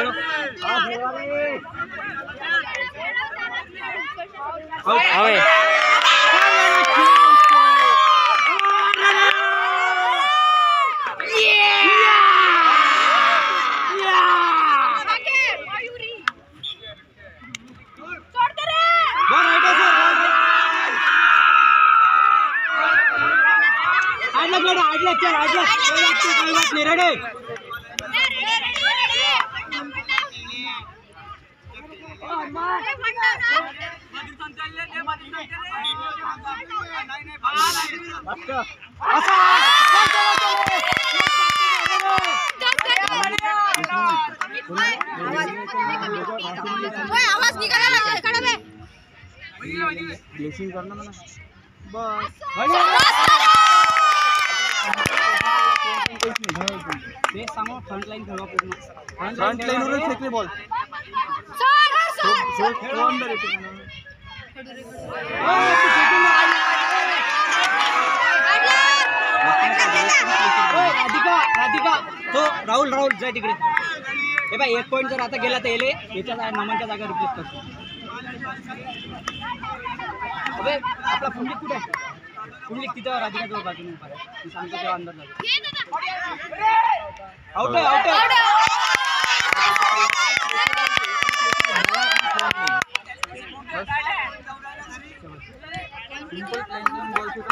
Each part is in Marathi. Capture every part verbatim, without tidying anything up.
खेळो होय चल आज नहीं रेडी आवाज निकाला ब्लेसिंग करना ना बस ते सांगो फ्रंट लाइन खेळवा पूर्ण फ्रंट लाइन वर फेकले बॉल सर सर खेळो अंदर येते राधिका राधिका तो राहुल राहुल जाय तिकडे हे बाय एक पॉइंट जर आता गेला तर येले याच्या नमनच्या जागा रिप्लेस करतो अबे आपला पुंडलिक कुठे आहे पुंडलिक तिथं राधिका जवळ बाजूने उभा आहे मी सांगतो तेव्हा अंदर जातो आउट आहे आउट आहे सिंपल प्लेन बॉल शूट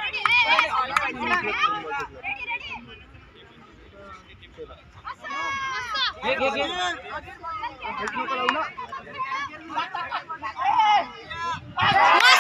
घे घे घे एक नको लावू ना